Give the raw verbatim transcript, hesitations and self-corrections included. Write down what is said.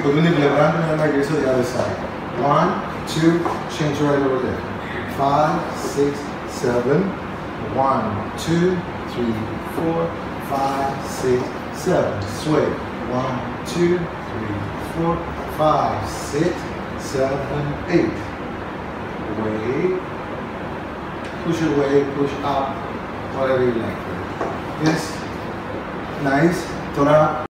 Put in the levant and my gaze to the other side. One, two, change right over there. Five, six, seven. One, two, three, four, five, six, seven. Sway. One, two, three, four, five, six, seven, eight. Way. Push away, push up, whatever you like. Yes. Nice. Turn up.